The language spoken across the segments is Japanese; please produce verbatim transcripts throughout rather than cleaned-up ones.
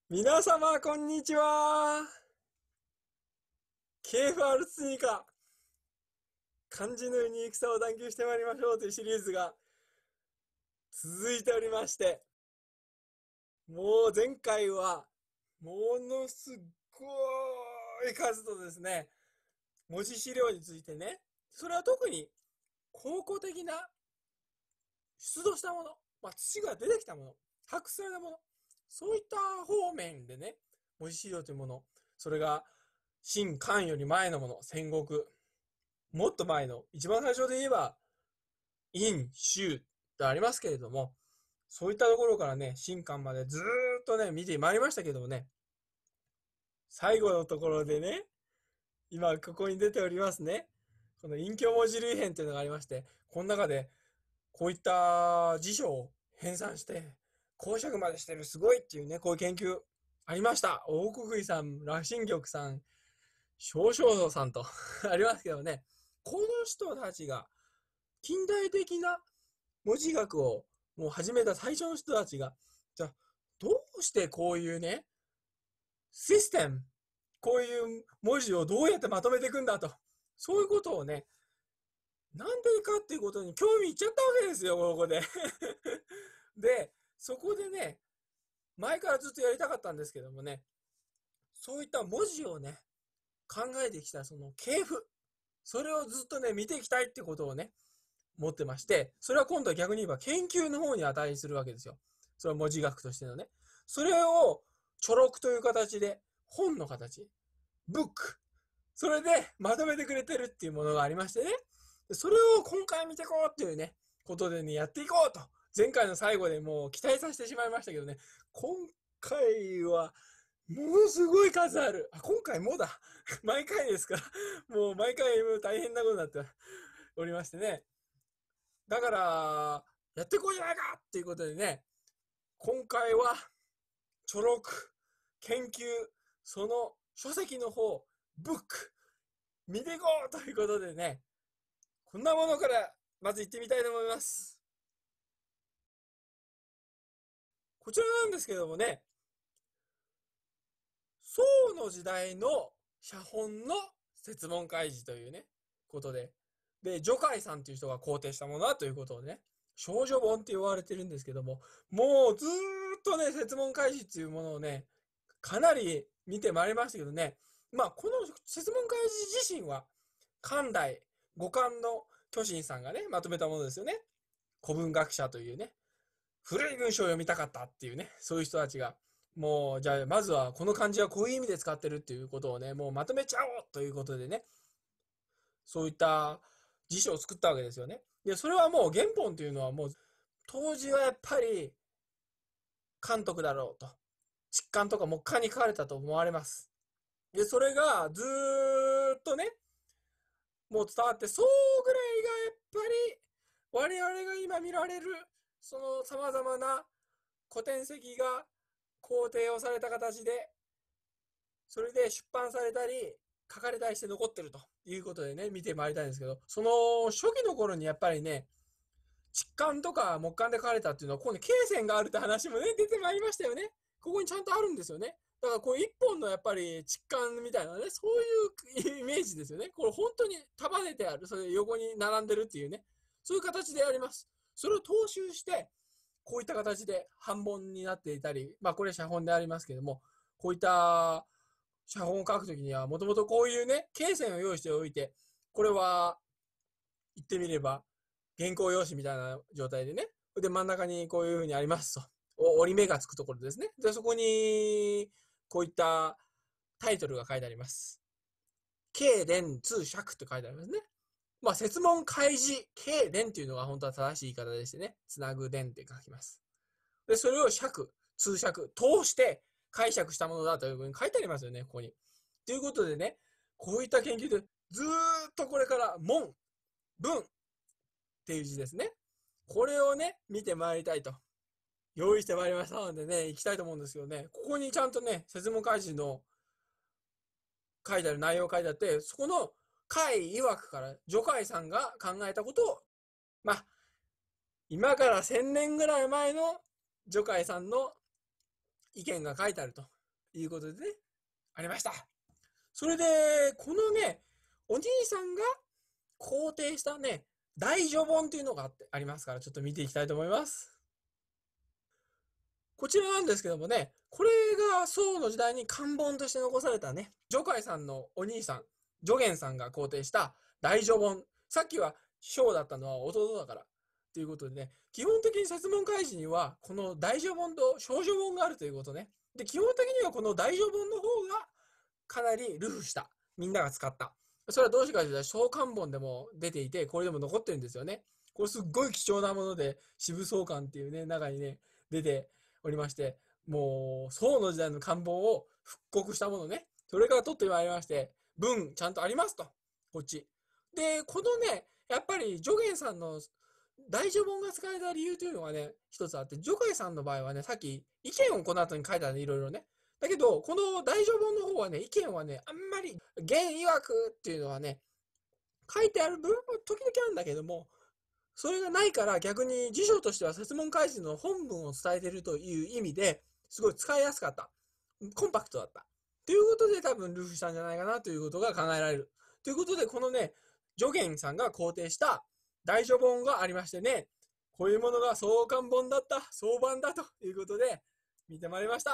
皆様、こんにちは。ケーエフアール 追加、漢字のユニークさを探求してまいりましょうというシリーズが続いておりまして、もう前回は、ものすごい数とですね、文字資料についてね、それは特に考古的な出土したもの、まあ、土が出てきたもの、発掘されたもの、そういった方面でね、文字資料というもの、それが秦漢より前のもの、戦国、もっと前の、一番最初で言えば、殷、周とありますけれども、そういったところからね、秦漢までずーっとね、見てまいりましたけどもね、最後のところでね、今ここに出ておりますね、この隠居文字類編というのがありまして、この中でこういった辞書を編纂して、講釈までしてるすごいっていうね、こういう研究ありました。大国井さん、羅針玉さん、少々さんとありますけどね、この人たちが近代的な文字学をもう始めた最初の人たちが、じゃあどうしてこういうね、システム、こういう文字をどうやってまとめていくんだと、そういうことをね、なんでかっていうことに興味いっちゃったわけですよ、ここで。で、そこでね、前からずっとやりたかったんですけどもね、そういった文字をね、考えてきたその系譜、それをずっとね、見ていきたいってことをね、持ってまして、それは今度は逆に言えば研究の方に値するわけですよ。それは文字学としてのね。それを、著録という形で、本の形、ブック、それでまとめてくれてるっていうものがありましてね。それを今回見ていこうっていうね、ことでね、やっていこうと。前回の最後でもう期待させてしまいましたけどね、今回は、ものすごい数ある。あ、今回もだ。毎回ですから。もう毎回大変なことになっておりましてね。だから、やっていこうじゃないかっていうことでね、今回は、著録、研究、その書籍の方、ブック、見ていこうということでね、こんなものからまず行ってみたいと思います。こちらなんですけどもね、宋の時代の写本の説問開示というね、ことで、で、徐海さんという人が肯定したものだということをね、少女本って言われてるんですけども、もうずーっとね、説問開示っていうものをね、かなり見てまいりましたけどね、まあ、この説問開示自身は、漢代五漢の巨神さんがね、まとめたものですよね。古文学者というね、古い文章を読みたかったっていうね、そういう人たちが、もう、じゃあ、まずはこの漢字はこういう意味で使ってるっていうことをね、もうまとめちゃおうということでね、そういった辞書を作ったわけですよね。で、それはもう原本というのはもう、当時はやっぱり、監督だろうと。実感とか木簡に書かれたと思われます。で、それがずーっとね、もう伝わって、そうぐらいがやっぱり、我々が今見られる、その様々な古典籍が肯定をされた形で、それで出版されたり、書かれたりして残ってるということでね、見てまいりたいんですけど、その初期の頃にやっぱりね、実感とか木簡で書かれたっていうのは、ここに罫線があるって話もね、出てまいりましたよね。ここにちゃんとあるんですよね。だからこう一本のやっぱり実感みたいなね、そういうイメージですよね。これ本当に束ねてある、それ横に並んでるっていうね、そういう形であります。それを踏襲して、こういった形で版本になっていたり、まあこれ写本でありますけども、こういった写本を書くときには、もともとこういうね、罫線を用意しておいて、これは、言ってみれば、原稿用紙みたいな状態でね、で、真ん中にこういうふうにありますと。折り目がつくところですね。で、そこに、こういったタイトルが書いてあります。経伝通釈って書いてありますね。まあ、説問開示、経伝っていうのが本当は正しい言い方でしてね、つなぐ伝って書きます。で、それを釈、通釈、通して解釈したものだというふうに書いてありますよね、ここに。ということでね、こういった研究でずーっとこれから文、文っていう字ですね。これをね、見てまいりたいと。用意してまいりましたのでね、行きたいと思うんですけどね、ここにちゃんとね、説問開示の書いてある内容が書いてあって、そこの会曰くから、徐海さんが考えたことを、まあ、今からせんねんぐらい前の徐海さんの意見が書いてあるということでね、ありました。それで、このね、お兄さんが肯定したね、大序本というのがあって、ありますから、ちょっと見ていきたいと思います。こちらなんですけどもね、これが宋の時代に漢本として残されたね、徐海さんのお兄さん、徐元さんが肯定した大序本。さっきは章だったのは弟だから。ということでね、基本的に説問開示には、この大序本と小序本があるということね。で、基本的にはこの大序本の方がかなり流布した。みんなが使った。それはどうしてかというと、小漢本でも出ていて、これでも残ってるんですよね。これすっごい貴重なもので、支部総監っていうね、中にね、出ておりまして、もう、宋の時代の漢本を復刻したものね。それから取ってまいりまして、文ちゃんとありますと。こっち。で、このね、やっぱり、助言さんの大序本が使えた理由というのがね、一つあって、助言さんの場合はね、さっき意見をこの後に書いたね、いろいろね。だけど、この大序本の方はね、意見はね、あんまり、原曰くっていうのはね、書いてある部分も時々あるんだけども、それがないから逆に辞書としては説問開示の本文を伝えているという意味ですごい使いやすかった。コンパクトだった。ということで多分ルーフしたんじゃないかなということが考えられる。ということでこのね、助言さんが肯定した大序本がありましてね、こういうものが創刊本だった、創版だということで見てまいりました。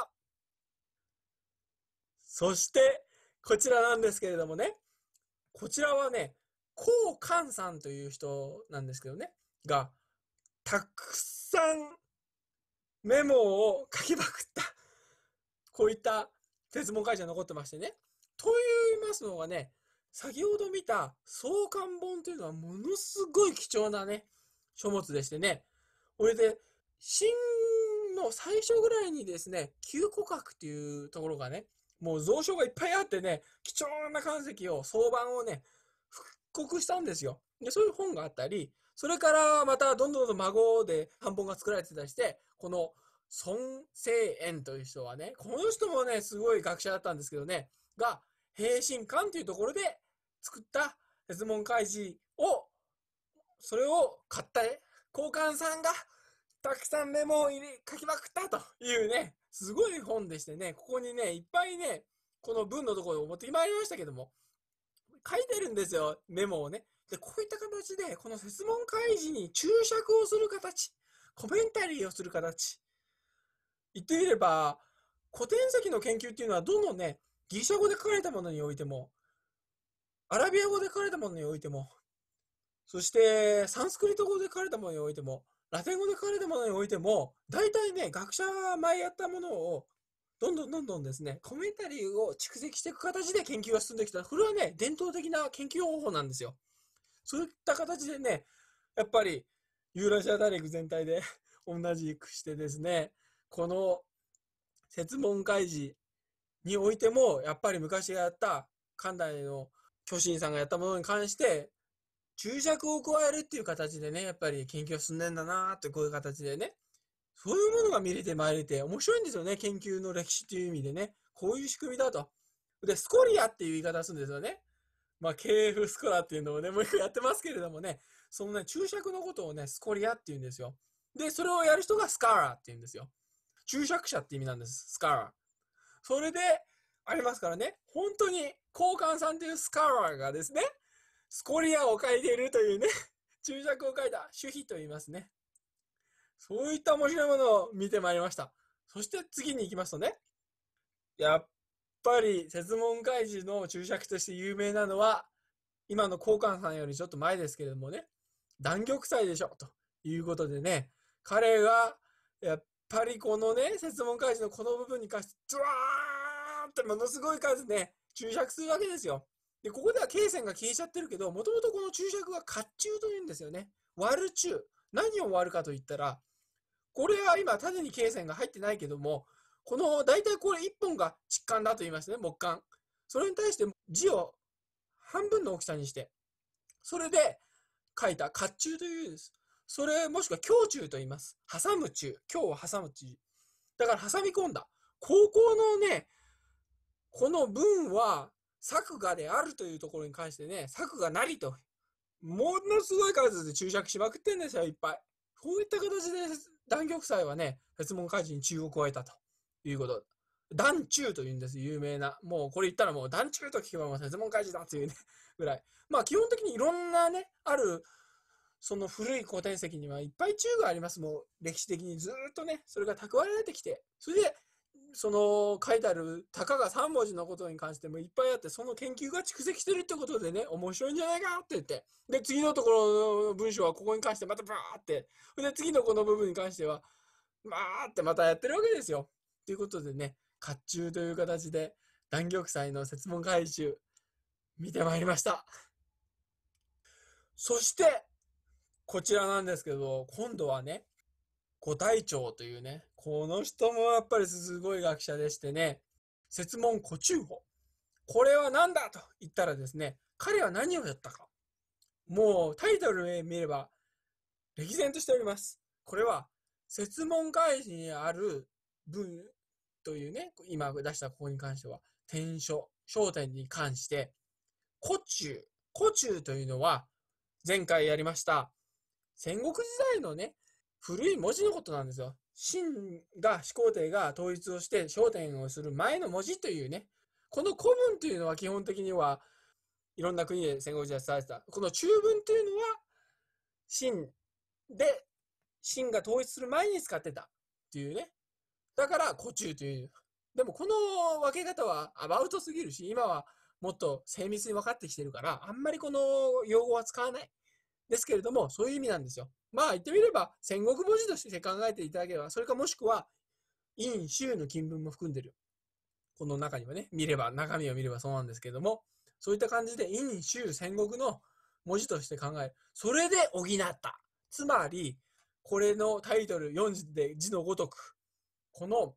そしてこちらなんですけれどもね、こちらはね、高寛さんという人なんですけどね、が、たくさんメモを書きまくった、こういった説問会社が残ってましてね。と言いますのがね、先ほど見た創刊本というのはものすごい貴重なね、書物でしてね、これで、新の最初ぐらいにですね、旧古閣っていうところがね、もう蔵書がいっぱいあってね、貴重な漢石を、総版をね、復刻したんですよ。で、そういう本があったり、それからまたどんどんどん孫で版本が作られてたりして、この孫正円という人はね、この人もね、すごい学者だったんですけどね、が、平信館というところで作った説問開示を、それを買ったね、交換さんがたくさんメモを入れ書きまくったというね、すごい本でしてね、ここにね、いっぱいね、この文のところを持ってきまいりましたけども、書いてるんですよ、メモをね。で、こういった形で、この説問開示に注釈をする形、コメンタリーをする形。言ってみれば、古典籍の研究っていうのは、どのね、ギリシャ語で書かれたものにおいても、アラビア語で書かれたものにおいても、そして、サンスクリット語で書かれたものにおいても、ラテン語で書かれたものにおいても、大体ね、学者が前やったものを、どんどんどんどんですね、コメンタリーを蓄積していく形で研究が進んできた。これはね、伝統的な研究方法なんですよ。そういった形でね、やっぱりユーラシア大陸全体で同じくしてですね、この説問開示においても、やっぱり昔やった漢代の巨神さんがやったものに関して、注釈を加えるっていう形でね、やっぱり研究が進んでんだなーって、こういう形でね、そういうものが見れてまいれて面白いんですよね、研究の歴史っていう意味でね。こういう仕組みだと。で、スコリアっていう言い方するんですよね。まあ、ケーエフ スコラっていうのをね、もう一回やってますけれどもね、そのね、注釈のことをね、スコリアって言うんですよ。で、それをやる人がスカーラーって言うんですよ。注釈者って意味なんです、スカーラー。それで、ありますからね、本当に、交換さんというスカーラーがですね、スコリアを書いているというね、注釈を書いた主筆と言いますね。そういった面白いものを見てまいりました。そして次に行きますとね、やっぱり説問開示の注釈として有名なのは、今の交換さんよりちょっと前ですけれどもね、弾玉砕でしょ、ということでね、彼が、やっぱりこのね、説問開示のこの部分に関して、ズワーンってものすごい数ね、注釈するわけですよ。で、ここでは罫線が消えちゃってるけど、もともとこの注釈は割注というんですよね。割る注。何を割るかといったら、これは今縦に罫線が入ってないけども、この大体これいっぽんが直管だと言いますね、木管。それに対して字を半分の大きさにして、それで書いた割注というです。それもしくは胸中と言います。挟む中。今日は挟む中。だから挟み込んだ。高校のね、この文は作画であるというところに関してね、作画なりと、ものすごい数で注釈しまくってんですよ、いっぱい。こういった形で弾玉砕はね、説問開示に注を加えたということ。 団中というんです、有名な。もうこれ言ったらもう団中と聞けばもう説問開示だっていうね、ぐらい。まあ基本的にいろんなね、ある、その古い古典籍にはいっぱい中があります。もう歴史的にずっとね、それが蓄えられてきて、それで、その書いてあるたかがさん文字のことに関してもいっぱいあって、その研究が蓄積してるってことでね、面白いんじゃないかって言って、で、次のところの文章はここに関してまたバーって、で、次のこの部分に関しては、まーってまたやってるわけですよ。ということでね、甲冑という形で弾玉砕の説問回収見てまいりました。そして、こちらなんですけど、今度はね、五隊長というね、この人もやっぱりすごい学者でしてね、説問古中法。これは何だと言ったらですね、彼は何をやったか。もうタイトルを見れば歴然としております。これは説問開示にある文というね、今出したここに関しては、天書、焦点に関して、古中、古中というのは、前回やりました、戦国時代のね、古い文字のことなんですよ。秦が、始皇帝が統一をして焦点をする前の文字というね、この古文というのは基本的にはいろんな国で戦国時代伝えてた。この中文というのは、秦で、秦が統一する前に使ってたっていうね。だから古中という。でもこの分け方はアバウトすぎるし、今はもっと精密に分かってきてるから、あんまりこの用語は使わない。ですけれども、そういう意味なんですよ。まあ言ってみれば、戦国文字として考えていただければ、それかもしくは、陰州の金文も含んでる。この中にはね、見れば、中身を見ればそうなんですけれども、そういった感じで陰州戦国の文字として考える。それで補った。つまり、これのタイトルよん字で字のごとく、この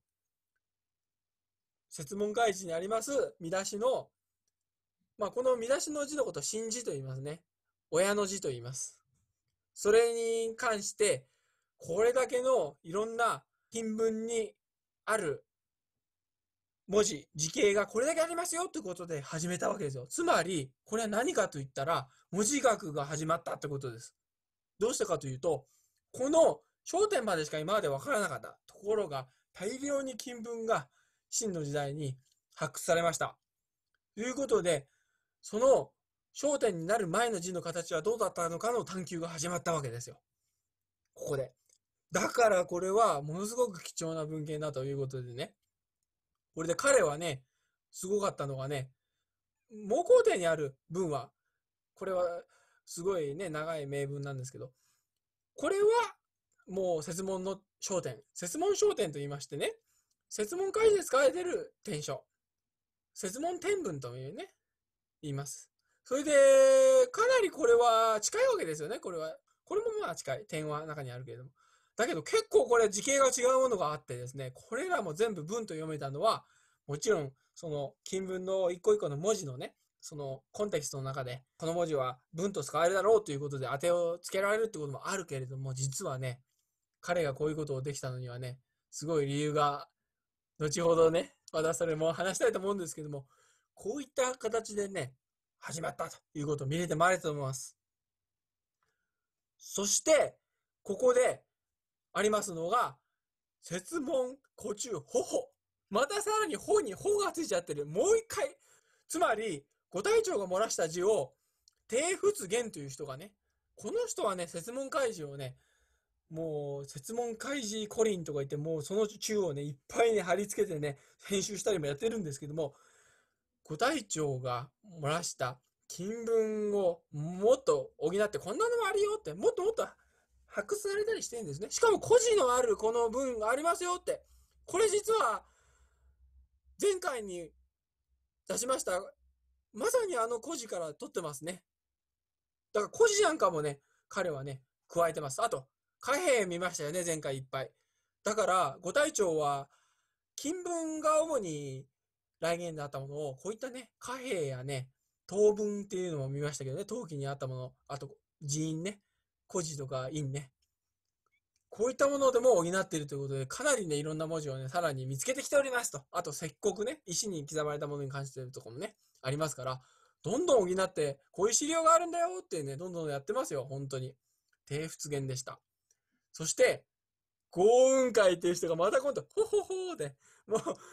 説問開示にあります見出しの、まあこの見出しの字のことを新字と言いますね。親の字と言います。それに関して、これだけのいろんな金文にある文字、字形がこれだけありますよってことで始めたわけですよ。つまり、これは何かと言ったら、文字学が始まったってことです。どうしてかというと、この焦点までしか今まで分からなかったところが、大量に金文が秦の時代に発掘されました。ということで、その焦点になる前の字の形はどうだったのかの探求が始まったわけですよ。ここで。だからこれはものすごく貴重な文献だということでね。これで彼はね、すごかったのがね、蒙古典にある文は、これはすごいね、長い名文なんですけど、これはもう説問の焦点、説問焦点と言いましてね、説問開示で使われている典書、説問天文というね、言います。それで、かなりこれは近いわけですよね、これは。これもまあ近い。点は中にあるけれども。だけど結構これ時系が違うものがあってですね、これらも全部文と読めたのは、もちろん、その金文の一個一個の文字のね、そのコンテキストの中で、この文字は文と使えるだろうということで当てをつけられるってこともあるけれども、実はね、彼がこういうことをできたのにはね、すごい理由が、後ほどね、またそれも話したいと思うんですけども、こういった形でね、始まったということを見れてまいれたと思います。そして、ここでありますのが、説問、古中、ほほ。またさらにほにほがついちゃってる。もう一回。つまり、五隊長が漏らした字を、帝仏元という人がね、この人はね、説問開示をね、もう、説問開示コリンとか言って、もうその中をね、いっぱいに貼り付けてね、編集したりもやってるんですけども、五隊長が漏らした金文をもっと補って、こんなのもあるよって、もっともっと発掘されたりしてるんですね。しかも故事のあるこの文がありますよって。これ実は、前回に出しました、まさにあの故事から取ってますね。だから故事なんかもね、彼はね、加えてます。あと、貨幣見ましたよね、前回いっぱい。だから、五隊長は、金文が主に来年であったものを、こういったね、貨幣やね、当文っていうのも見ましたけどね、陶器にあったもの、あと、寺院ね、故事とか院ね、こういったものでも補っているということで、かなりね、いろんな文字をね、さらに見つけてきておりますと。あと、石刻ね、石に刻まれたものに関しているところもね、ありますから、どんどん補って、こういう資料があるんだよってね、どんどんやってますよ、本当に。低仏元でした。そして、豪雲会っていう人がまた今度、ほほほーで、もう、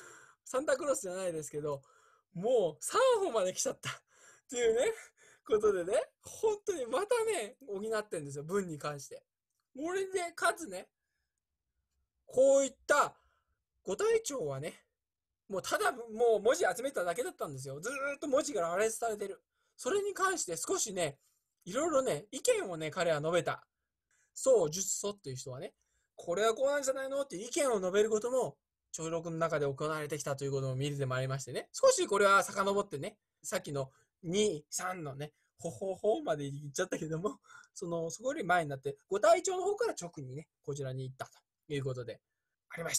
サンタクロースじゃないですけど、もうさんほんまで来ちゃったっていうね、ことでね、本当にまたね、補ってんですよ、文に関して。これで、かつね、こういったご隊長はね、もうただ、もう文字集めただけだったんですよ。ずーっと文字が羅列されてる。それに関して少しね、いろいろね、意見をね、彼は述べた。そう、術祖っていう人はね、これはこうなんじゃないのっていう意見を述べることも、聴録の中で行われてきたということも見れてまいりましてね。少しこれは遡ってね、さっきのに、さんのね、ほほほまで言っちゃったけども、その、そこより前になって、ご隊長の方から直にね、こちらに行ったということで、ありました。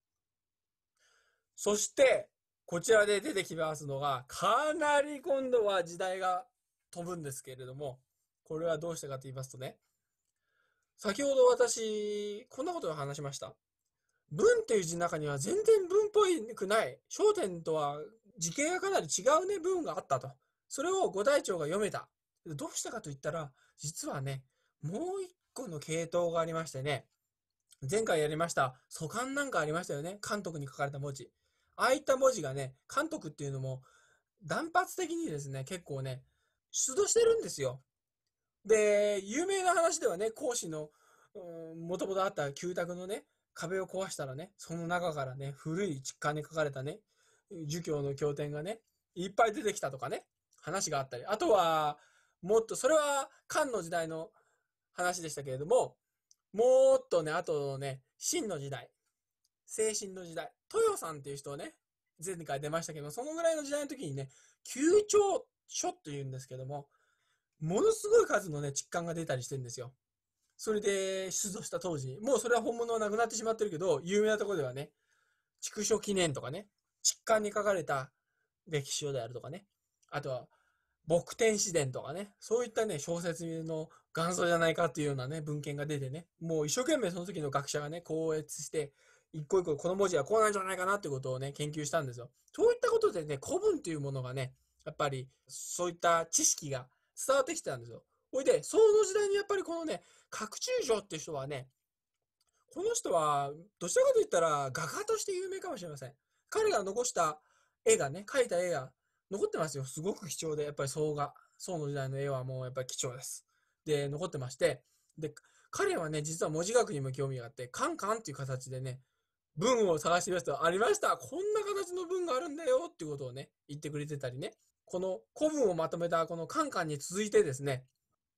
そして、こちらで出てきますのが、かなり今度は時代が飛ぶんですけれども、これはどうしたかと言いますとね、先ほど私、こんなことを話しました。文っていう字の中には全然文っぽいくない。焦点とは字形がかなり違うね、文があったと。それを五代長が読めた。どうしたかと言ったら、実はね、もう一個の系統がありましてね、前回やりました、蘇漢なんかありましたよね。監督に書かれた文字。ああいった文字がね、監督っていうのも断髪的にですね、結構ね、出土してるんですよ。で、有名な話ではね、孔子の、もともとあった旧宅のね、壁を壊したらね、その中からね、古い実家に書かれたね、儒教の経典がね、いっぱい出てきたとかね、話があったり。あとは、もっと、それは漢の時代の話でしたけれども、もっとね、あとね、秦の時代、清秦の時代、豊さんっていう人をね、前回出ましたけど、そのぐらいの時代の時にね、九兆書っていうんですけども、ものすごい数のね、窒管が出たりしてるんですよ。それで出土した当時に、もうそれは本物はなくなってしまってるけど、有名なところではね、畜書記念とかね、窒管に書かれた歴史書であるとかね、あとは、牧天史伝とかね、そういったね、小説の元祖じゃないかっていうようなね、文献が出てね、もう一生懸命その時の学者がね、校閲して、一個一個この文字はこうなんじゃないかなっていうことをね、研究したんですよ。そういったことでね、古文っていうものがね、やっぱりそういった知識が伝わってきてたんですよ。ほいで、その時代にやっぱりこのね、角中将っていう人はね、この人は、どちらかといったら画家として有名かもしれません。彼が残した絵がね、描いた絵が残ってますよ。すごく貴重で、やっぱり宋が、宋の時代の絵はもうやっぱり貴重です。で、残ってまして、で、彼はね、実は文字学にも興味があって、カンカンっていう形でね、文を探してみますと、ありました。こんな形の文があるんだよっていうことをね、言ってくれてたりね。この古文をまとめたこのカンカンに続いてですね、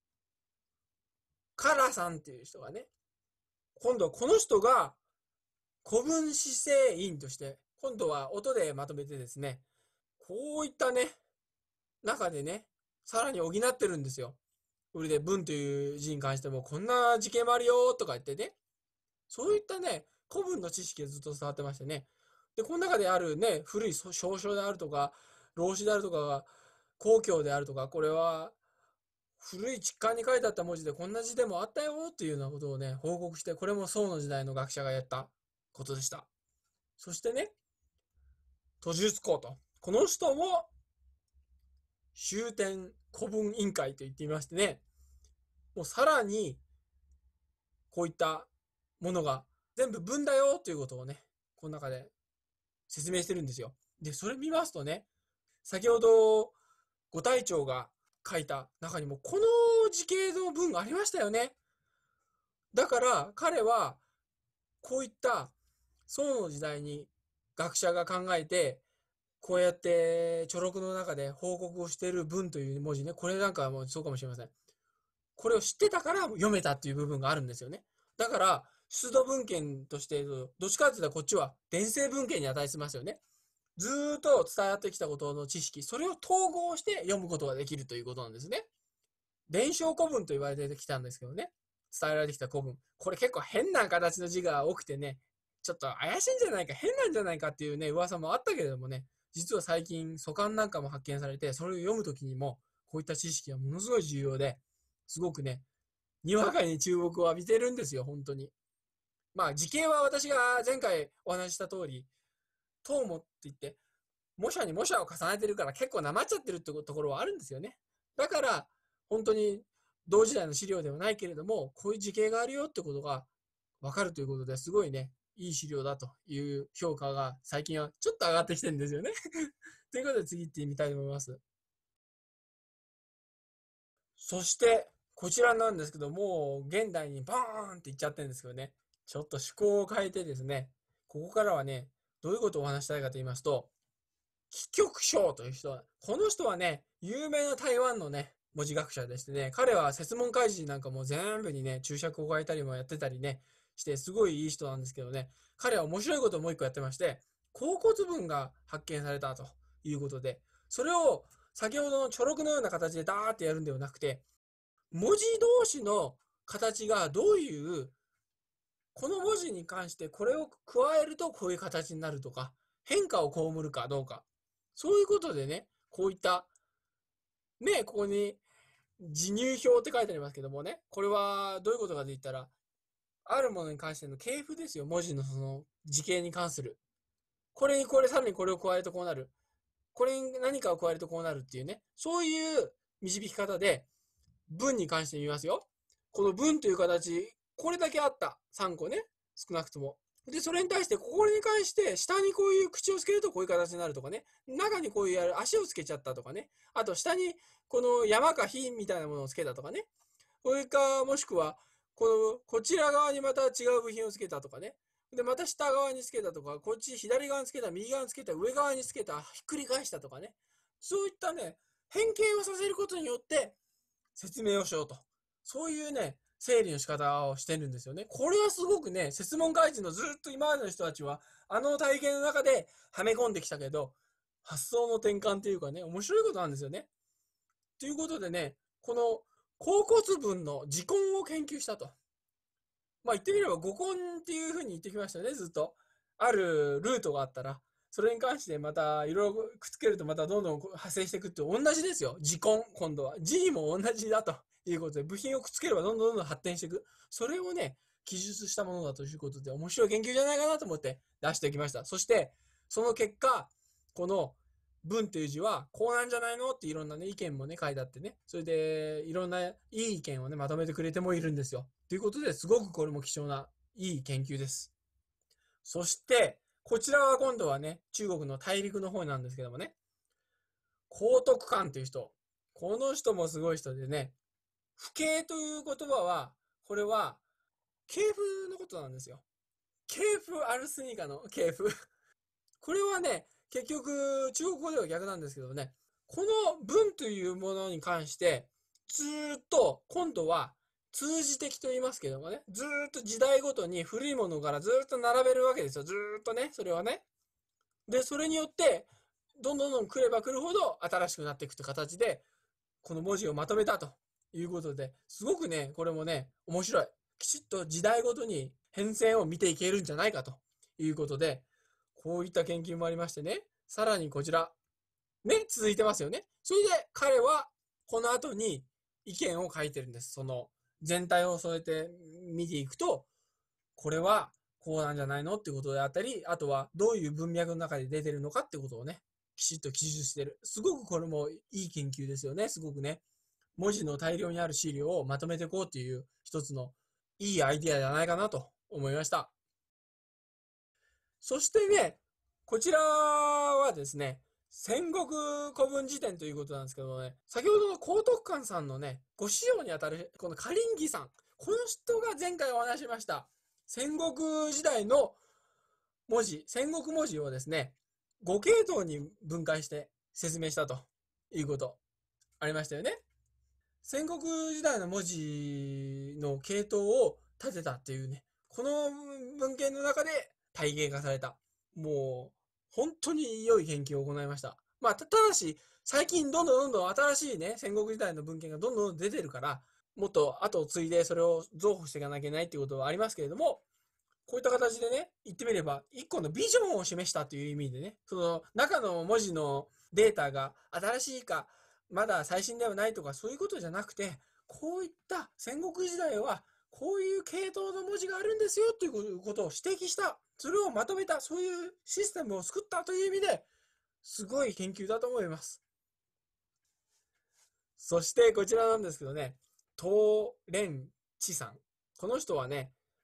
カラさんっていう人がね、今度はこの人が古文姿勢員として、今度は音でまとめてですね、こういったね、中でね、さらに補ってるんですよ。それで文という字に関しても、こんな事件もあるよとか言ってね、そういったね、古文の知識がずっと伝わってましてね。で、この中であるね、古い証書であるとか、老子であるとか、公共であるとか、これは古い実感に書いてあった文字でこんな字でもあったよっていうようなことをね、報告して、これも宋の時代の学者がやったことでした。そしてね、途術公と。この人も、終点古文委員会と言っていましてね、もうさらに、こういったものが全部文だよということをね、この中で説明してるんですよ。で、それ見ますとね、先ほど、ご隊長が書いた中にも、この時系の文ありましたよね。だから、彼は、こういった宋の時代に学者が考えて、こうやって著録の中で報告をしている文という文字ね、これなんかもそうかもしれません。これを知ってたから読めたっていう部分があるんですよね。だから、出土文献として、どっちかっていうとこっちは伝承文献に値しますよね。ずーっと伝わってきたことの知識、それを統合して読むことができるということなんですね。伝承古文と言われてきたんですけどね。伝えられてきた古文。これ結構変な形の字が多くてね、ちょっと怪しいんじゃないか、変なんじゃないかっていうね、噂もあったけれどもね、実は最近、書簡なんかも発見されて、それを読むときにも、こういった知識はものすごい重要で、すごくね、にわかに注目を浴びてるんですよ、本当に。まあ、時系は私が前回お話しした通り、トーモって言って、模写に模写を重ねてるから結構なまっちゃってるってところはあるんですよね。だから、本当に同時代の資料ではないけれども、こういう時系があるよってことがわかるということですごいね、 いい資料だという評価が最近はちょっと上がってきてるんですよね。ということで次行ってみたいと思います。そして、こちらなんですけど、もう現代にバーンっていっちゃってるんですけどね、ちょっと趣向を変えてですね、ここからはね、どういうことをお話したいかと言いますと、紀局章という人は、この人はね、有名な台湾のね、文字学者でしてね、彼は説問開示なんかも全部にね、注釈を書いたりもやってたりね、して、すごいいい人なんですけどね、彼は面白いことをもう一個やってまして、甲骨文が発見されたということで、それを先ほどのちょろくのような形でダーってやるんではなくて、文字同士の形がどういう、この文字に関してこれを加えるとこういう形になるとか、変化を被るかどうか、そういうことでね、こういった、ね、ここに字入表って書いてありますけどもね、これはどういうことかと言ったら、あるものに関しての系譜ですよ、文字のその字形に関する。これにこれ、さらにこれを加えるとこうなる。これに何かを加えるとこうなるっていうね、そういう導き方で、文に関して見ますよ。この文という形、これだけあった。さんこね。少なくとも。で、それに対して、これに関して、下にこういう口をつけるとこういう形になるとかね。中にこういうやる足をつけちゃったとかね。あと、下にこの山か火みたいなものをつけたとかね。これか、もしくは、この、こちら側にまた違う部品をつけたとかね。で、また下側につけたとか、こっち左側につけた、右側につけた、上側につけた、ひっくり返したとかね。そういったね、変形をさせることによって、説明をしようと。そういうね、整理の仕方をしてるんですよね。これはすごくね、説問開示のずっと今までの人たちは、あの体験の中ではめ込んできたけど、発想の転換というかね、面白いことなんですよね。ということでね、この甲骨文の字根を研究したと。まあ言ってみれば語根っていうふうに言ってきましたよね、ずっと。あるルートがあったら、それに関してまたいろいろくっつけるとまたどんどん派生していくって同じですよ。字根、今度は。字も同じだということで、部品をくっつければどんどんどんどん発展していく。それをね、記述したものだということで、面白い研究じゃないかなと思って出しておきました。そして、その結果、この文という字はこうなんじゃないのっていろんなね、意見もね、書いてあってね。それで、いろんないい意見をね、まとめてくれてもいるんですよ。ということで、すごくこれも貴重ないい研究です。そして、こちらは今度はね、中国の大陸の方なんですけどもね、高徳観という人。この人もすごい人でね、不敬という言葉は、これは、系譜のことなんですよ。系譜アルスニカの系譜。これはね、結局、中国語では逆なんですけどね、この文というものに関して、ずっと、今度は、通じ的と言いますけどもね、ずっと時代ごとに古いものからずっと並べるわけですよ。ずっとね、それはね。で、それによって、どんどんどん来れば来るほど新しくなっていくという形で、この文字をまとめたということで、すごくね、これもね、面白い。きちっと時代ごとに変遷を見ていけるんじゃないかということで、こういった研究もありましてね、さらにこちら、ね、続いてますよね。それで彼はこの後に意見を書いてるんです。その全体をそうやって見ていくと、これはこうなんじゃないのってことであったり、あとはどういう文脈の中で出てるのかってことをね、きちっと記述してる。すごくこれもいい研究ですよね。すごくね。文字の大量にある資料をまとめていこうっていう一つのいいアイディアじゃないかなと思いました。そしてね、こちらはですね、戦国古文辞典ということなんですけどもね、先ほどの高徳館さんのね、ご師匠にあたる、このカリンギさん。この人が前回お話しました。戦国時代の文字、戦国文字をですね、ご系統に分解して説明したということありましたよね。戦国時代の文字の系統を立てたっていうね、この文献の中で体系化された。もう、本当に良い研究を行いました。まあ、ただし、最近どんどんどんどん新しいね、戦国時代の文献がどんどん出てるから、もっと後を継いでそれを増補していかなきゃいけないっていうことはありますけれども、こういった形でね、言ってみれば、一個のビジョンを示したという意味でね、その中の文字のデータが新しいか、まだ最新ではないとか、そういうことじゃなくて、こういった戦国時代は、こういう系統の文字があるんですよということを指摘した、それをまとめた、そういうシステムを作ったという意味で、すごい研究だと思います。そしてこちらなんですけどね、東蓮智さん。この人はね、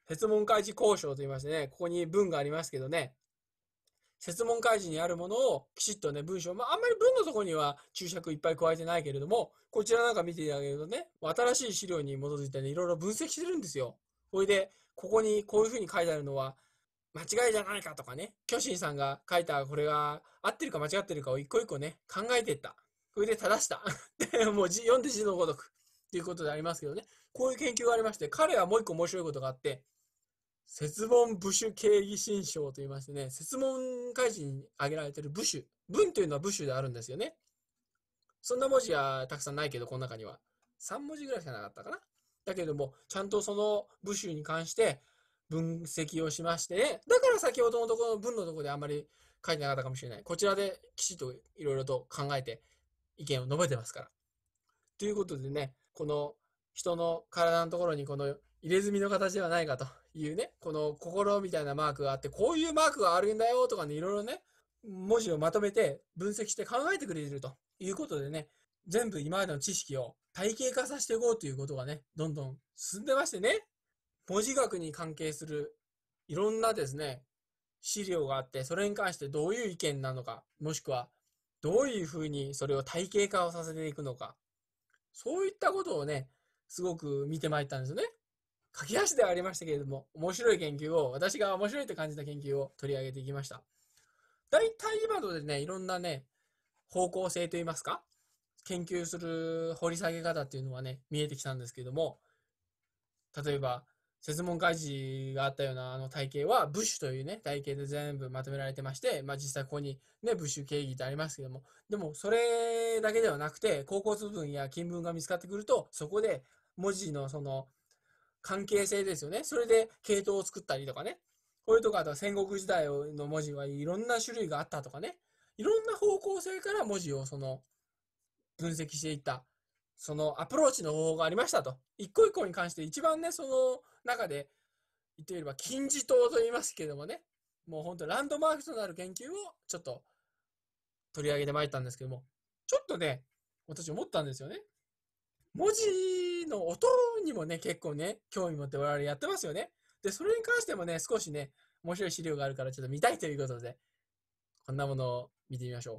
説問開示交渉と言いましてね、ここに文がありますけどね、説問開示にあるものをきちっとね、文章、まあ、あんまり文のところには注釈いっぱい加えてないけれども、こちらなんか見ていただけるとね、新しい資料に基づいてね、いろいろ分析してるんですよ。それで、ここにこういうふうに書いてあるのは、間違いじゃないかとかね、巨神さんが書いたこれが合ってるか間違ってるかを一個一個ね、考えていった。それで正した。で、もう読んで字のごとく。っていうことでありますけどね。こういう研究がありまして、彼はもう一個面白いことがあって、説問部首経義新章と言いましてね、説問開示に挙げられている部首。文というのは部首であるんですよね。そんな文字はたくさんないけど、この中には。さん文字ぐらいしかなかったかな。だけども、ちゃんとその部首に関して分析をしまして、ね、だから先ほどのところの文のところであんまり書いてなかったかもしれない。こちらできちっといろいろと考えて意見を述べてますから。ということでね、この人の体のところにこの入れ墨の形ではないかというね、この心みたいなマークがあって、こういうマークがあるんだよとかね、いろいろね、文字をまとめて分析して考えてくれているということでね、全部今までの知識を体系化させていこうということがね、どんどん進んでましてね、文字学に関係するいろんなですね、資料があって、それに関してどういう意見なのか、もしくはどういうふうにそれを体系化をさせていくのか、そういったことをね、すごく見てまいったんですよね。駆け足ではありましたけれども、面白い研究を、私が面白いと感じた研究を取り上げていきました。大体今のでね、いろんなね、方向性といいますか、研究する掘り下げ方っていうのはね、見えてきたんですけれども、例えば、説問開示があったようなあの体系は、ブッシュというね、体系で全部まとめられてまして、まあ実際ここにね、ブッシュ定義ってありますけども、でもそれだけではなくて、甲骨文や金文が見つかってくると、そこで文字のその関係性ですよね。それで系統を作ったりとかね。これとか、あとは戦国時代の文字はいろんな種類があったとかね。いろんな方向性から文字をその分析していった、そのアプローチの方法がありましたと。一個一個に関して一番ね、その中で言ってみれば金字塔と言いますけどもね、もう本当ランドマークとなる研究をちょっと取り上げてまいったんですけども、ちょっとね、私思ったんですよね。文字の音にもね、結構ね、興味持って我々やってますよね。で、それに関してもね、少しね、面白い資料があるからちょっと見たいということで、こんなものを見てみましょう。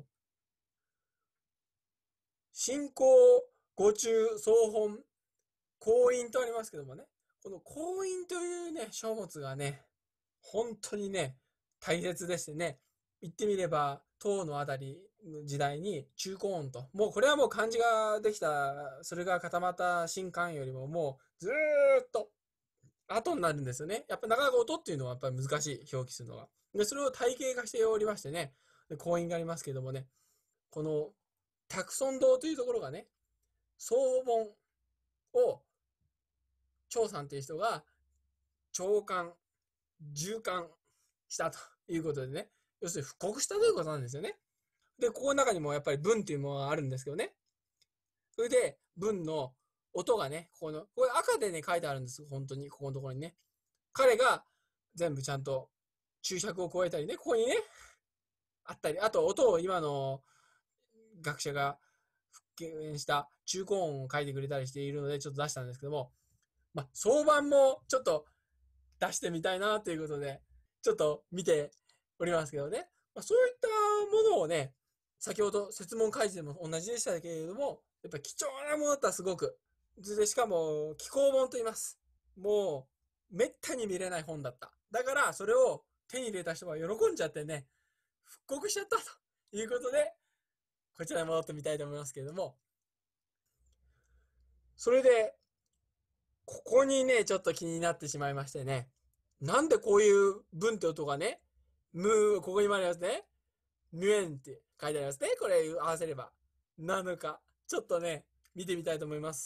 進行、語中、総本、行員とありますけどもね、この行員というね、書物がね、本当にね、大切でしてね、言ってみれば、唐のあたりの時代に中古音と、もうこれはもう漢字ができた、それが固まった新漢よりももうずーっと後になるんですよね。やっぱなかなか音っていうのはやっぱり難しい、表記するのが。で、それを体系化しておりましてね、行員がありますけどもね、この、卓尊堂というところがね、総本を張さんという人が長官、重官したということでね、要するに布告したということなんですよね。で、ここの中にもやっぱり文というものがあるんですけどね。それで、文の音がね、ここの、これ赤でね、書いてあるんです。本当に、ここのところにね。彼が全部ちゃんと注釈を加えたりね、ここにね、あったり、あと音を今の学者が復元した中高音を書いてくれたりしているので、ちょっと出したんですけども、まあ、相番もちょっと出してみたいなということで、ちょっと見ておりますけどね。まあ、そういったものをね、先ほど説問開示でも同じでしたけれども、やっぱり貴重なものだったらすごく。で、しかも、紀行本と言います。もう、めったに見れない本だった。だから、それを手に入れた人が喜んじゃってね、復刻しちゃったということで、こちらに戻ってみたいと思いますけれども、それで、ここにね、ちょっと気になってしまいましてね、なんでこういう文って音がね、ムー、ここにもありますね、ミュエンって書いてありますね。これ合わせれば。なのか。ちょっとね、見てみたいと思います。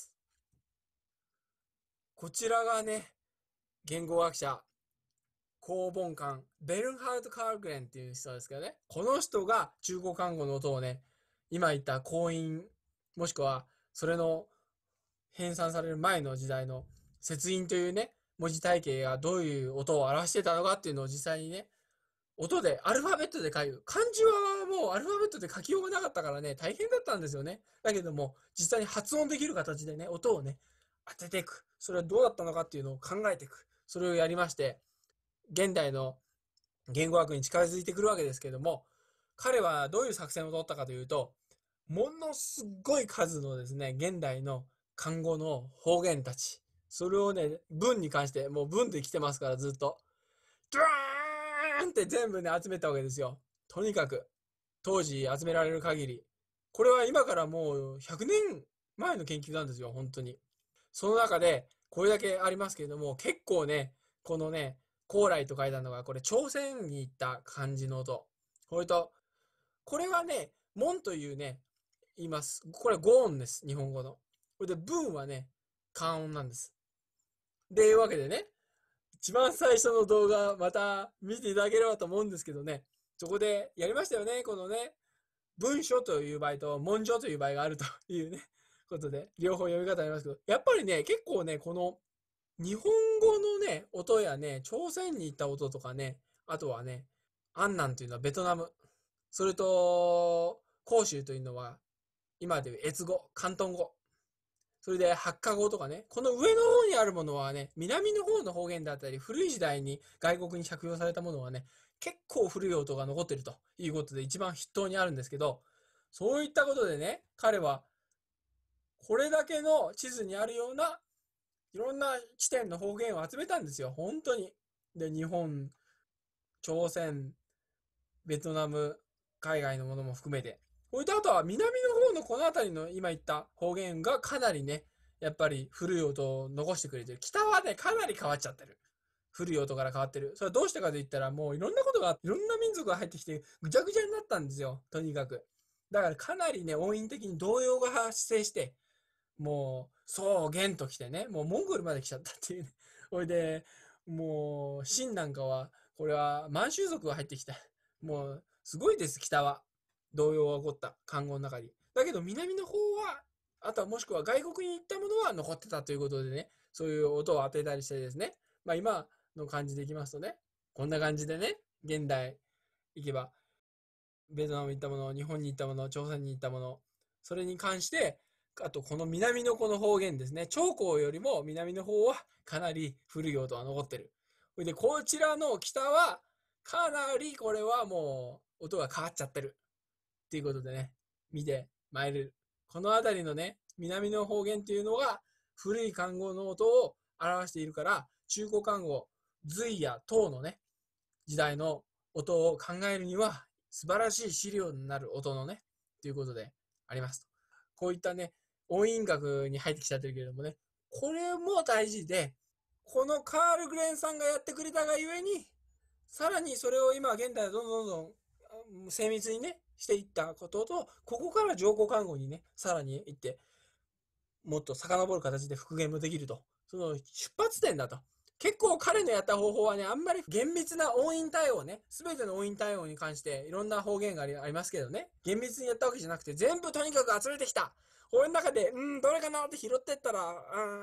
こちらがね、言語学者、公文官、ベルンハルト・カールグレンっていう人ですけどね。この人が中古漢語の音をね、今言った婚姻、もしくはそれの編纂される前の時代の節音というね、文字体系がどういう音を表してたのかっていうのを実際にね、音でアルファベットで書く。漢字はもうアルファベットで書きようがなかったからね、大変だったんですよね。だけども、実際に発音できる形でね、音をね、当てていく。それはどうだったのかっていうのを考えていく。 それをやりまして、現代の言語学に近づいてくるわけですけれども、彼はどういう作戦を取ったかというと、ものすごい数のですね、現代の漢語の方言たち、それをね、文に関して、もう文で来てますからずっと、ドゥーンって全部ね、集めたわけですよ。とにかく、当時集められる限り。これは今からもうひゃくねんまえの研究なんですよ、本当に。その中で、これだけありますけれども、結構ね、このね、高麗と書いたのが、これ朝鮮に行った漢字の音。これと、これはね、門というね、言います。これは語音です、日本語の。これで文はね、漢音なんです。で、いうわけでね、一番最初の動画、また見ていただければと思うんですけどね、そこでやりましたよね、このね、文書という場合と文書という場合があるというね、ことで、両方読み方ありますけど、やっぱりね、結構ね、この日本語のね、音やね、朝鮮に行った音とかね、あとはね、安南というのはベトナム、それと、広州というのは、今でいう越語、広東語、それで八カ語とかね、この上の方にあるものはね、南の方の方言だったり、古い時代に外国に借用されたものはね、結構古い音が残っているということで一番筆頭にあるんですけど、そういったことでね、彼は、これだけの地図にあるようないろんな地点の方言を集めたんですよ、本当に。で、日本、朝鮮、ベトナム、海外のものも含めて。こういったあとは南の方のこの辺りの今言った方言がかなりね、やっぱり古い音を残してくれてる。北はね、かなり変わっちゃってる。古い音から変わってる。それはどうしてかと言ったら、もういろんなことが、いろんな民族が入ってきて、ぐちゃぐちゃになったんですよ。とにかく。だからかなりね、音韻的に動揺が発生して、もう、そう、元と来てね、もうモンゴルまで来ちゃったっていうね。ほいで、もう、秦なんかは、これは満州族が入ってきた。もう、すごいです、北は。動揺が起こった漢語の中に。だけど、南の方は、あとはもしくは外国に行ったものは残ってたということでね、そういう音を当てたりしてですね。まあ今の感じでいきますとね、こんな感じでね、現代行けば、ベトナムに行ったもの、日本に行ったもの、朝鮮に行ったもの、それに関して、あとこの南のこの方言ですね、長江よりも南の方はかなり古い音が残ってる。で、こちらの北はかなりこれはもう音が変わっちゃってる。っていうことでね、見て参れる。この辺りのね、南の方言っていうのが古い漢語の音を表しているから、中古漢語、隋や唐のね、時代の音を考えるには素晴らしい資料になる音のね、ということでありますと。こういったね、音韻学に入ってきちゃってるけれどもね、これも大事で、このカール・グレンさんがやってくれたがゆえに、さらにそれを今現代どんどんどんどん精密にね、していったことと、ここから上皇看護にね、さらに行って、もっと遡る形で復元もできると。その出発点だと。結構彼のやった方法はね、あんまり厳密な音韻対応ね、すべての音韻対応に関していろんな方言がありありますけどね、厳密にやったわけじゃなくて、全部とにかく集めてきた。これの中で、うん、どれかなって拾ってったら、うん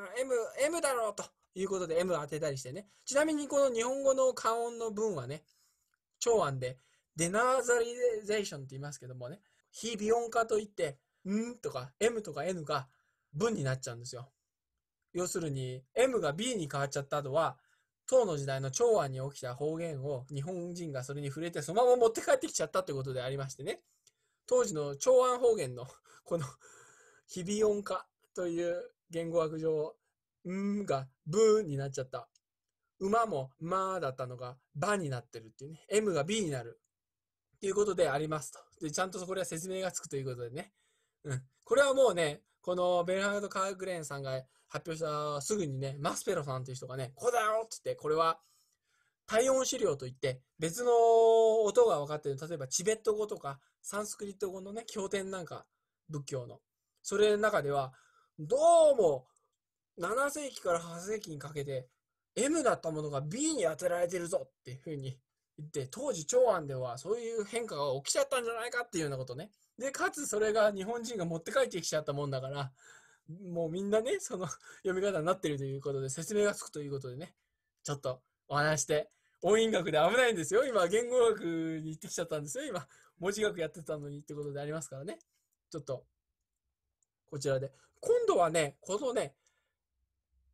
、M、M だろうということで M 当てたりしてね。ちなみにこの日本語の漢音の文はね、長安でデナーザリゼーションって言いますけどもね、非微音化といって、んとか M とか N が文になっちゃうんですよ。要するに M が B に変わっちゃった後は、唐の時代の長安に起きた方言を日本人がそれに触れてそのまま持って帰ってきちゃったということでありましてね、当時の長安方言のこの非微音化という言語学上、んがブーになっちゃった。馬もまーだったのがバになってるっていうね、M が B になるっていうことでありますと。で、ちゃんとそこでは説明がつくということでね。うん。これはもうね、このベルハード・カーグレーンさんが発表したすぐにね、マスペロさんという人がね、こうだよって言って、これは体音資料といって、別の音が分かっている、例えばチベット語とかサンスクリット語のね、経典なんか、仏教の。それの中では、どうもなな世紀からはち世紀にかけて、M だったものが B に当てられてるぞっていうふうに言って、当時長安ではそういう変化が起きちゃったんじゃないかっていうようなことね。で、かつそれが日本人が持って帰ってきちゃったもんだから、もうみんなね、その読み方になってるということで説明がつくということでね、ちょっとお話して、音韻学で危ないんですよ。今、言語学に行ってきちゃったんですよ。今、文字学やってたのにってことでありますからね。ちょっと、こちらで。今度はね、このね、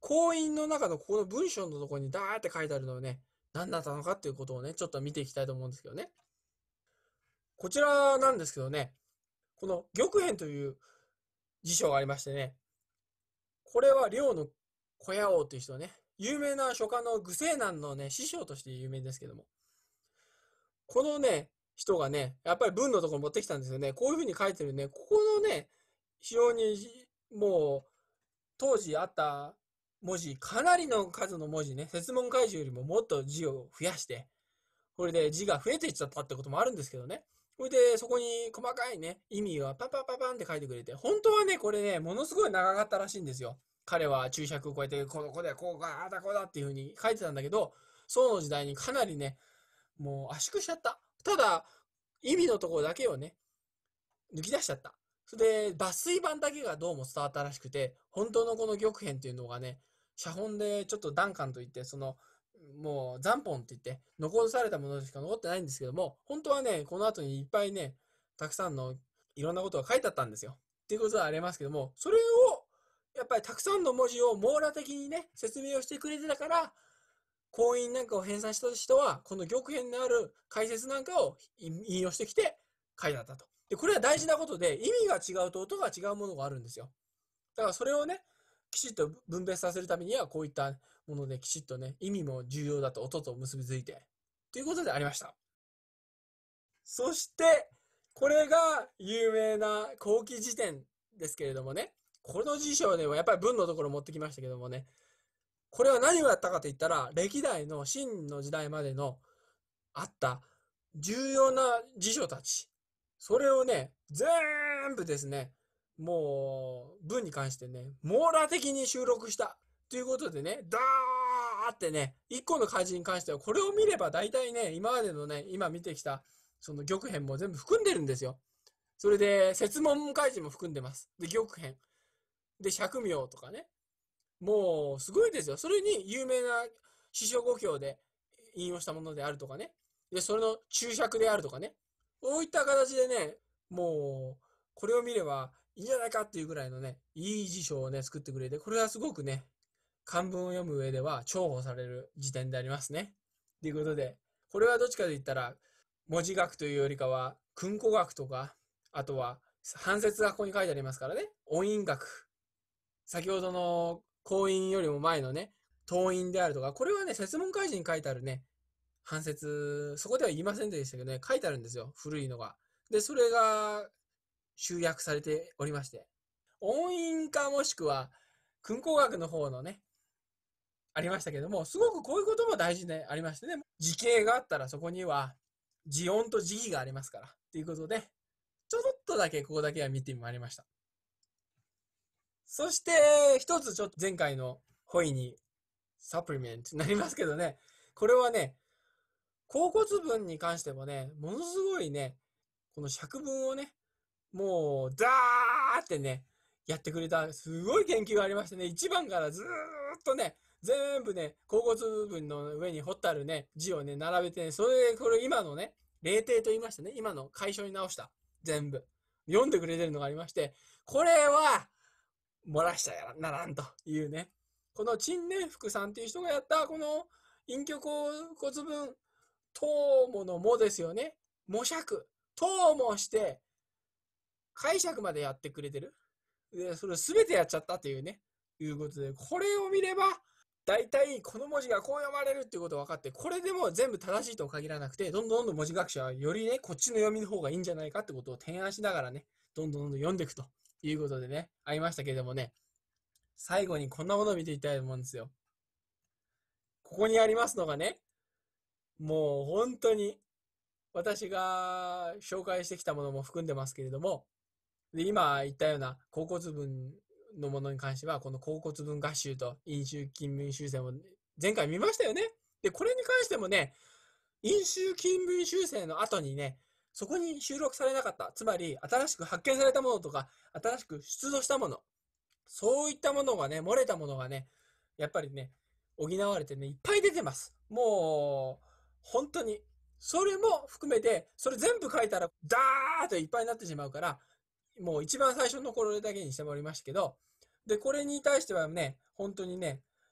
婚姻の中のここの文章のところにダーって書いてあるのをね、何だったのかっていうことをね、ちょっと見ていきたいと思うんですけどね。こちらなんですけどね、この玉編という辞書がありましてね、これは梁の小屋王という人ね、有名な書家の虞世南のね、師匠として有名ですけども、このね、人がね、やっぱり文のところに持ってきたんですよね。こういうふうに書いてるね、ここのね、非常にもう、当時あった文字、かなりの数の文字ね、説問開示よりももっと字を増やして、これで字が増えていっちゃったってこともあるんですけどね。これでそこに細かいね、意味がパンパンパンパンって書いてくれて、本当はね、これね、ものすごい長かったらしいんですよ。彼は注釈をこうやって、この子でこうか、ああだこうだっていうふうに書いてたんだけど、宋の時代にかなりね、もう圧縮しちゃった。ただ、意味のところだけをね、抜き出しちゃった。それで、抜粋版だけがどうも伝わったらしくて、本当のこの玉編っていうのがね、写本でちょっと段感といって、その、もう残本って言って、残されたものしか残ってないんですけども、本当はね、この後にいっぱいね、たくさんのいろんなことが書いてあったんですよ。っていうことはありますけども、それを、やっぱりたくさんの文字を網羅的にね、説明をしてくれてたから、婚姻なんかを編纂した人は、この玉編のある解説なんかを引用してきて書いてあったと。で、これは大事なことで、意味が違うと音が違うものがあるんですよ。だからそれをね、きちっと分別させるためには、こういったものできちっとね、意味も重要だと音と結びついて、ということでありました。そして、これが有名な後期辞典ですけれどもね、この辞書ではやっぱり文のところ持ってきましたけどもね、これは何をやったかといったら、歴代の秦の時代までのあった重要な辞書たち、それをね、全部ですね、もう文に関してね、網羅的に収録したということでね、ダーってね、一個の漢字に関しては、これを見れば大体ね、今までのね、今見てきたその玉編も全部含んでるんですよ。それで、説問開示も含んでます。で、玉編。で、釈名とかね。もう、すごいですよ。それに有名な詩書五経で引用したものであるとかね。で、それの注釈であるとかね。こういった形でね、もう、これを見ればいいんじゃないかっていうぐらいのね、いい辞書をね、作ってくれて、これはすごくね、漢文を読む上では重宝される辞典でありますね。ということで、これはどっちかと言ったら、文字学というよりかは、訓古学とか、あとは、半節がここに書いてありますからね。音韻学。先ほどの婚姻よりも前のね、党員であるとか、これはね、説問開示に書いてあるね、半節、そこでは言いませんでしたけどね、書いてあるんですよ、古いのが。で、それが集約されておりまして、音韻かもしくは、訓古学の方のね、ありましたけども、すごくこういうことも大事でありましてね、時形があったらそこには、時音と時期がありますから、ということで、ちょろっとだけここだけは見てまいりました。そして、一つちょっと前回のホイにサプリメントになりますけどね、これはね、甲骨文に関してもね、ものすごいね、この釈文をね、もう、ダーってね、やってくれた、すごい研究がありましてね、いちばんからずーっとね、全部ね、甲骨文の上に彫ってあるね、字をね、並べてね、それで、これ今のね、例定と言いましてね、今の解消に直した。全部。読んでくれてるのがありまして、これは、漏らしちゃならんというね。この陳年福さんっていう人がやった、この隠居甲骨文、とものもですよね。模釈。ともして、解釈までやってくれてる。で、それすべてやっちゃったっていうね。いうことで、これを見れば、大体この文字がこう読まれるっていうことが分かって、これでも全部正しいとは限らなくて、どんどんどんどん文字学者はよりね、こっちの読みの方がいいんじゃないかってことを提案しながらね、どんどんどんどん読んでいくということでね、ありましたけれどもね、最後にこんなものを見ていきたいと思うんですよ。ここにありますのがね、もう本当に私が紹介してきたものも含んでますけれども、で今言ったような甲骨文のものに関しては、この甲骨文合集と飲酒金文修正も前回見ましたよね。で、これに関してもね、飲酒金文修正の後にね、そこに収録されなかった、つまり新しく発見されたものとか、新しく出土したもの、そういったものがね、漏れたものがね、やっぱりね、補われてね、いっぱい出てます。もう、本当に。それも含めて、それ全部書いたら、ダーッといっぱいになってしまうから、もう一番最初のこれだけにしてもらいましたけど、で、これに対してはね、本当にね、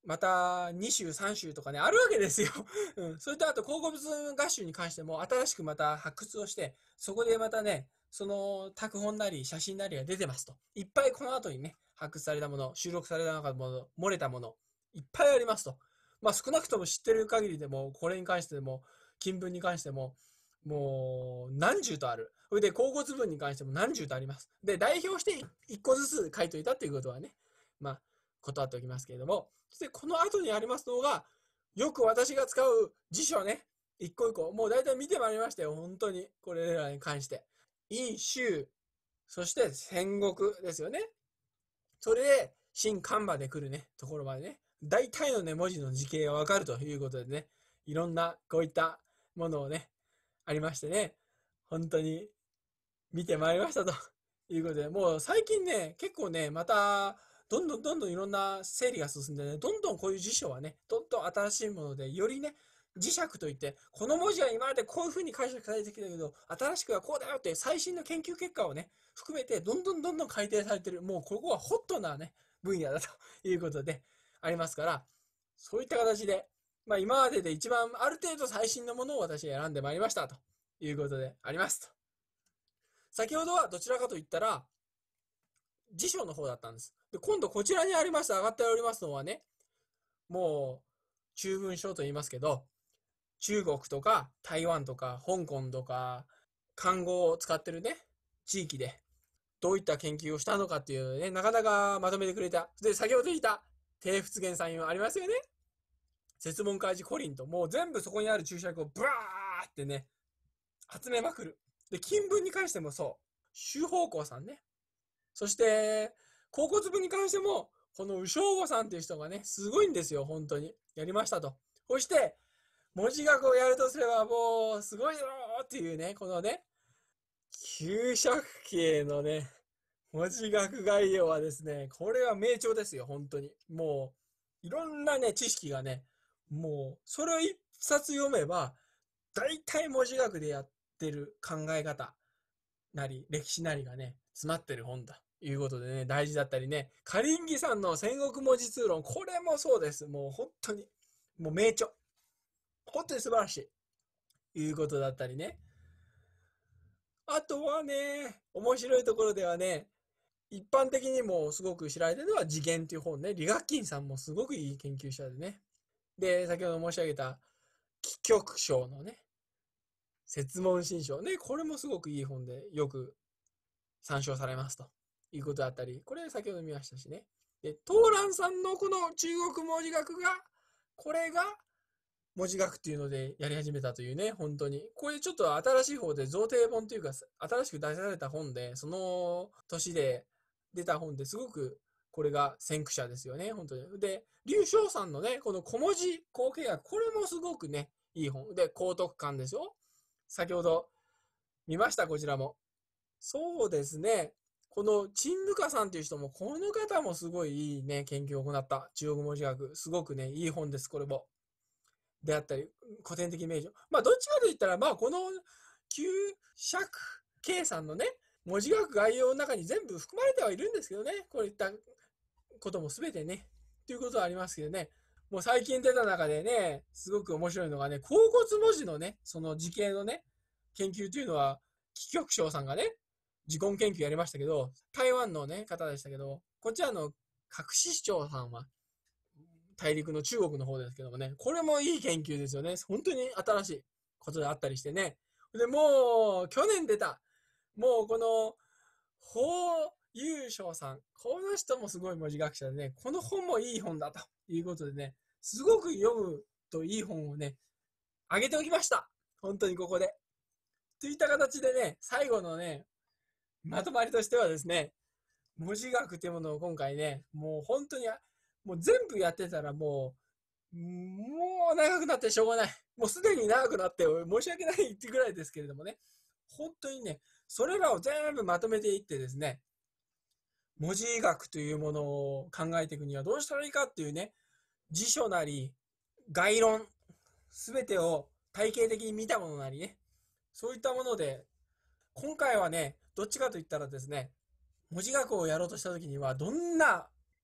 またに週さん週とかね、あるわけですよ。うん。それとあと、考古物学習に関しても、新しくまた発掘をして、そこでまたね、その、拓本なり写真なりが出てますと。いっぱいこの後にね、発掘されたもの、収録されたもの、漏れたもの、いっぱいありますと。まあ少なくとも知ってる限りでも、これに関しても、金文に関しても、もう何十とある。それで、甲骨文に関しても何十とあります。で、代表していっこずつ書いといたっていうことはね、まあ、断っておきますけれども、そしてこの後にありますのが、よく私が使う辞書ね、一個一個、もう大体見てまいりましたよ、本当に。これらに関して。陰州、そして戦国ですよね。それで、新漢馬で来るね、ところまでね、大体のね、文字の字形がわかるということでね、いろんなこういったものをね、ありましてね、本当に見てまいりましたということで、もう最近ね、結構ね、また、どんどんどんどんいろんな整理が進んでね、どんどんこういう辞書はね、どんどん新しいもので、よりね、磁石といって、この文字は今までこういう風に解釈されてきたけど、新しくはこうだよって最新の研究結果をね、含めて、どんどんどんどん改定されてる、もうここはホットなね、分野だということでありますから、そういった形で、まあ今までで一番ある程度最新のものを私が選んでまいりましたということでありますと。先ほどはどちらかといったら、辞書の方だったんです。で、今度こちらにありました、上がっておりますのはね、もう、中文書と言いますけど、中国とか台湾とか香港とか、漢語を使ってるね、地域で、どういった研究をしたのかっていうね、なかなかまとめてくれた。で、先ほど言った、低仏元さんありますよね。説問開示コリンと、もう全部そこにある注釈をブワーってね、集めまくる。で、金文に関してもそう。周方向さんね。そして、甲骨文に関しても、この右正吾さんっていう人がね、すごいんですよ、本当に。やりましたと。そして、文字学をやるとすればもう、すごいぞーっていうね、このね、九尺形のね、文字学概要はですね、これは名著ですよ、本当に。もう、いろんなね、知識がね、もう、それを一冊読めば、大体文字学でやってる考え方なり、歴史なりがね、詰まってる本だ。いうことでね、大事だったりね、カリンギさんの戦国文字通論、これもそうです。もう本当に、もう名著。本当に素晴らしい。いうことだったりね。あとはね、面白いところではね、一般的にもすごく知られてるのは次元っていう本ね。李学金さんもすごくいい研究者でね。で、先ほど申し上げた、貴局章のね、説問新書ね、これもすごくいい本でよく参照されますということだったり、これ先ほど見ましたしね。で、東蘭さんのこの中国文字学が、これが文字学っていうのでやり始めたというね、本当に。これちょっと新しい方で贈呈本というか、新しく出された本で、その年で出た本ですごくこれが先駆者ですよね、本当に。で、劉翔さんのね、この小文字後継学、これもすごくね、いい本。で、高徳館でしょ。先ほど見ました、こちらも。そうですね。この陳ルカさんという人も、この方もすごいいいね、研究を行った中国文字学。すごくね、いい本です、これも。であったり、古典的名著。まあ、どっちかと言ったら、まあ、この旧尺計算のね、文字学概要の中に全部含まれてはいるんですけどね、こういったことも全てね、ということはありますけどね、もう最近出た中でね、すごく面白いのがね、甲骨文字のね、その字形のね、研究というのは、貴局長さんがね、自根研究やりましたけど、台湾のね、方でしたけど、こちらの隠し市長さんは、大陸の中国の方ですけどもね、これもいい研究ですよね。本当に新しいことであったりしてね。で、もう、去年出た、もうこの、法優勝さん。この人もすごい文字学者でね、この本もいい本だということでね、すごく読むといい本をね、あげておきました。本当にここで。といった形でね、最後のね、まとまりとしてはですね、文字学っていうものを今回ね、もう本当に、もう全部やってたらもう、もう長くなってしょうがない。もうすでに長くなって申し訳ないってぐらいですけれどもね、本当にね、それらを全部まとめていってですね、文字学というものを考えていくにはどうしたらいいかっていうね、辞書なり、概論、すべてを体系的に見たものなりね、そういったもので、今回はね、どっちかと言ったらですね、文字学をやろうとしたときには、どんな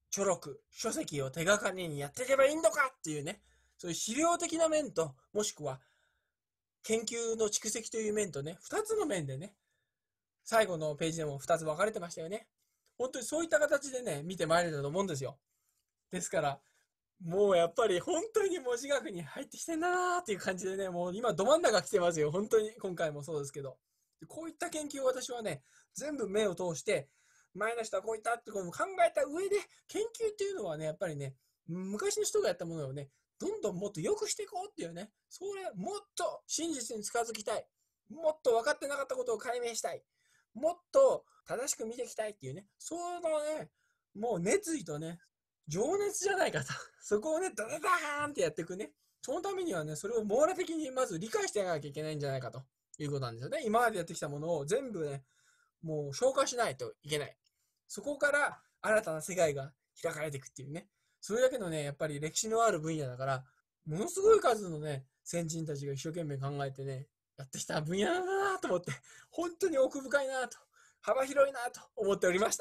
著録、書籍を手がかりにやっていけばいいのかっていうね、そういう資料的な面と、もしくは研究の蓄積という面とね、ふたつの面でね、最後のページでもふたつ分かれてましたよね。本当にそういった形でね、見てまいれたと思うんですよ。ですから、もうやっぱり本当に文字学に入ってきてんだなーっていう感じでね、もう今ど真ん中来てますよ。本当に今回もそうですけど。こういった研究を私はね、全部目を通して、前の人はこういったってことを考えた上で、研究っていうのはね、やっぱりね、昔の人がやったものをね、どんどんもっと良くしていこうっていうね、それ、もっと真実に近づきたい。もっと分かってなかったことを解明したい。もっと正しく見ていきたいっていうね、そのね、もう熱意とね、情熱じゃないかと。そこをね、ダダダーンってやっていくね。そのためにはね、それを網羅的にまず理解していかなきゃいけないんじゃないかということなんですよね。今までやってきたものを全部ね、もう消化しないといけない。そこから新たな世界が開かれていくっていうね。それだけのね、やっぱり歴史のある分野だから、ものすごい数のね、先人たちが一生懸命考えてね、やってきた分野なんだなと思って、本当に奥深いなと、幅広いなと思っておりました。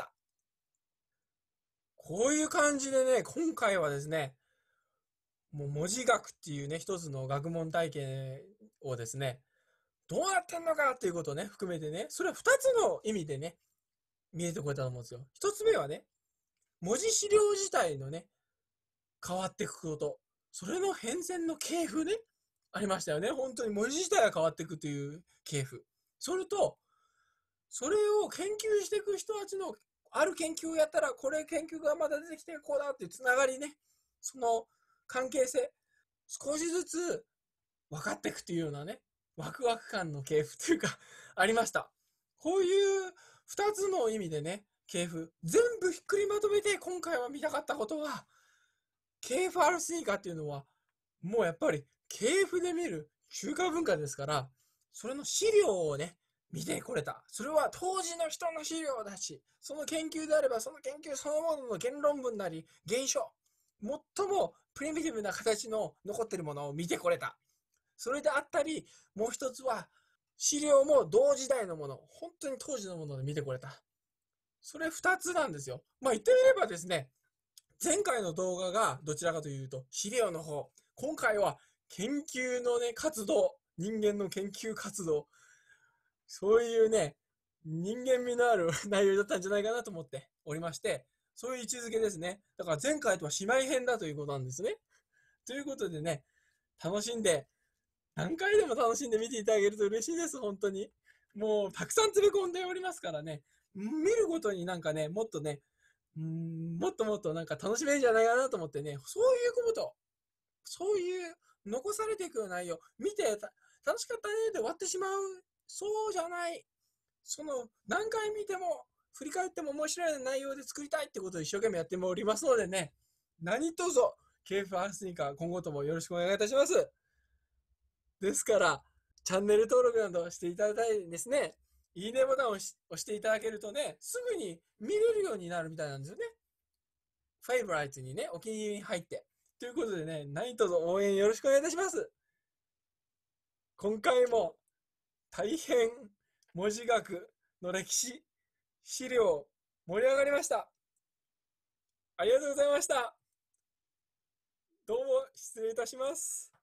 こういう感じでね、今回はですね、もう文字学っていうね、一つの学問体系をですね、どうなってんのかっていうことをね、含めてね、それは二つの意味でね、見えてこれたと思うんですよ。一つ目はね、文字資料自体のね、変わっていくこと。それの変遷の系譜ね、ありましたよね。本当に文字自体が変わっていくという系譜。それと、それを研究していく人たちの、ある研究をやったら、これ研究がまだ出てきてこうだっていうつながりね、その関係性、少しずつ分かっていくというようなね、ワクワク感の系譜というかありました。こういう二つの意味でね、系譜、全部ひっくりまとめて今回は見たかったことは、ケーエフアール スニーカーっていうのは、もうやっぱり系譜で見る中華文化ですから、それの資料をね、見てこれた。それは当時の人の資料だし、その研究であれば、その研究そのものの原論文なり、原書、最もプリミティブな形の残っているものを見てこれた。それであったり、もう一つは、資料も同時代のもの、本当に当時のもので見てこれた。それ二つなんですよ。まあ言ってみればですね、前回の動画がどちらかというと資料の方、今回は研究のね、活動、人間の研究活動、そういうね、人間味のある内容だったんじゃないかなと思っておりまして、そういう位置づけですね。だから前回とは姉妹編だということなんですね。ということでね、楽しんで、何回でも楽しんで見ていただけると嬉しいです、本当に。もうたくさん詰め込んでおりますからね、見るごとになんかね、もっとね、うーん、もっともっとなんか楽しめるんじゃないかなと思ってね、そういうこと、そういう残されていく内容、見て楽しかったねで終わってしまう、そうじゃない、その何回見ても振り返っても面白い内容で作りたいってことを一生懸命やっておりますのでね、何卒 ケーエフアール スニーカー今後ともよろしくお願いいたします。ですから、チャンネル登録などしていただいてですね、いいねボタンを押していただけるとね、すぐに見れるようになるみたいなんですよね。フェイブライトにね、お気に入りに入って。ということでね、何卒応援よろしくお願いいたします。今回も大変文字学の歴史、資料盛り上がりました。ありがとうございました。どうも失礼いたします。